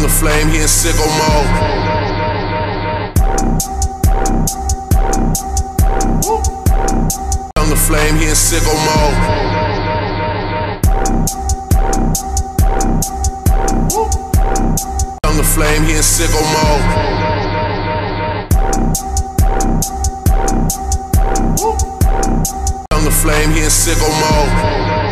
the flame, he in sicko mode. I'm the flame, he in sicko mode. I'm the flame, he in sicko mode. I'm the flame, he in sicko mode.